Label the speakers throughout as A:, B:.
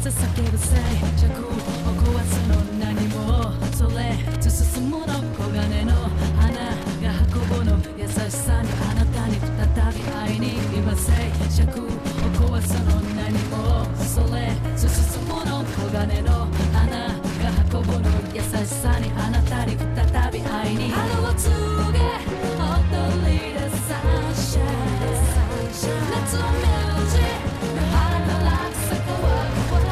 A: さ叫ぶ際尺を壊すの何もそれと進むの黄金の花が運ぶの優しさにあなたに再び会いに行きません尺を壊すの何もそれと進むの黄金の花が運ぶの優しさにあなたに再び会いに春を告げ踊り出サンシャイン夏を目じ腹から咲くわ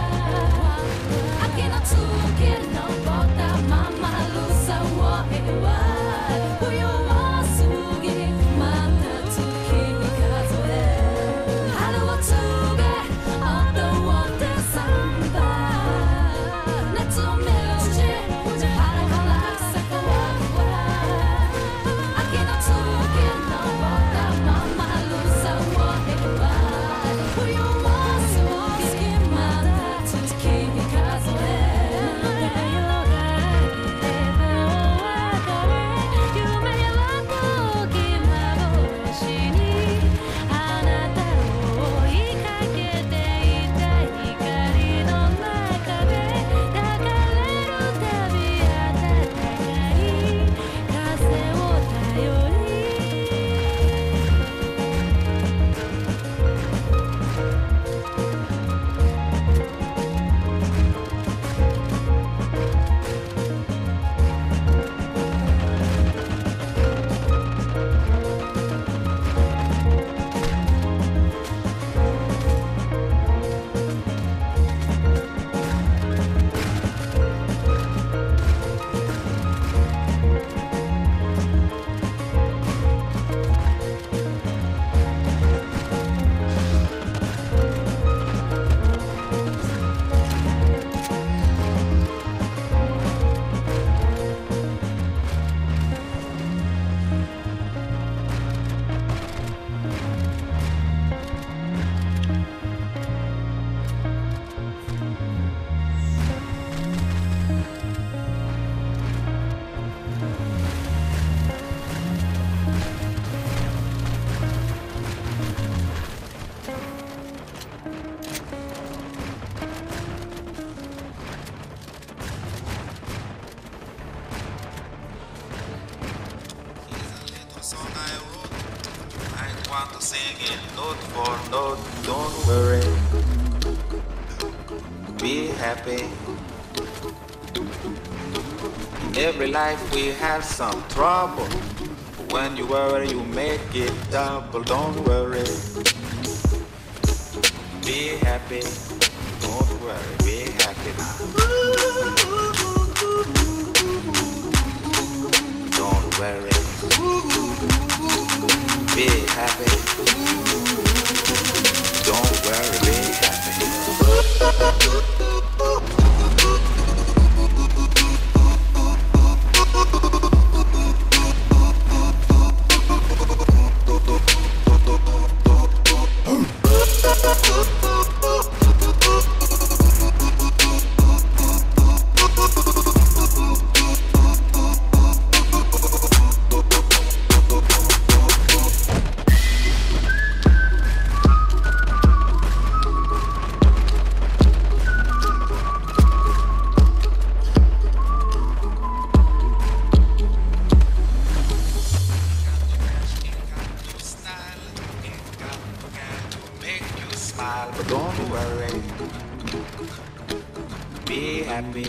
A: 秋の月のぼったままるさを描い冬を過ぎまた月に数え春を告げ踊ってサンバ夏を目じ腹から咲くわ秋の月のぼったままるさを描い冬を過ぎまた月に数え
B: Don't worry, be happy. Every life we have some trouble. When you worry, you make it double. Don't worry, be happy. Don't worry, be happy now. Don't worry, be happy. Don't worry, be happy. But don't worry, be happy.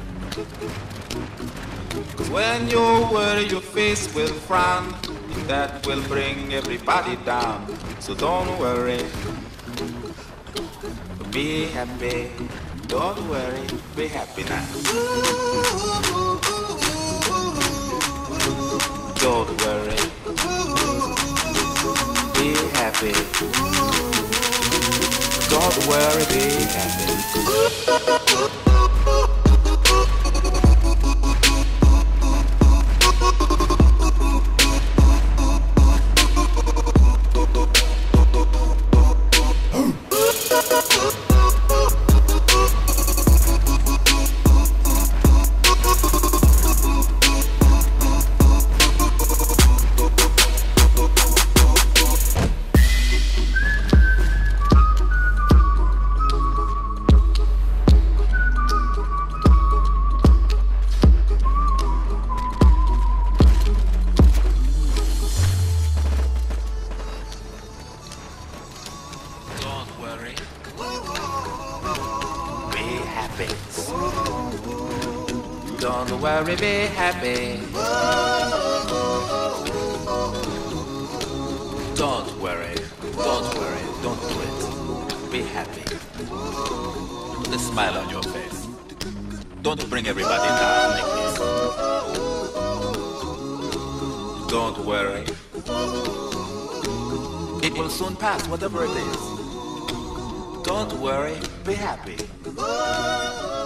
B: 'Cause when you worry, your face will frown. That will bring everybody down. So don't worry, be happy. Don't worry, be happy now. Don't worry, be happy. Don't worry, be happy. worry, be happy. Don't worry, don't do it. Be happy. Put a smile on your face. Don't bring everybody down like this. Don't worry. It will soon pass, whatever it is. Don't worry, be happy.